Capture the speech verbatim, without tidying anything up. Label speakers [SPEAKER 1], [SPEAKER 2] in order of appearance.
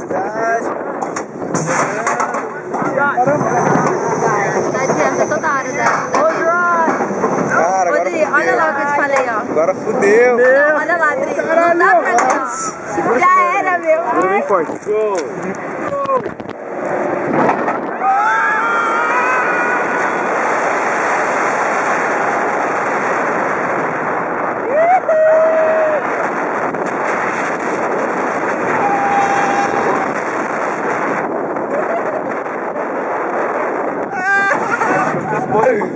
[SPEAKER 1] Tá adianta toda hora, né?
[SPEAKER 2] Cara, agora
[SPEAKER 1] Rodrigo, olha lá o que eu te falei, ó.
[SPEAKER 2] Agora fudeu.
[SPEAKER 1] Não, olha lá, Adri. Não dá pra ver, ó. Já era, meu.
[SPEAKER 2] Segura bem forte. Foi.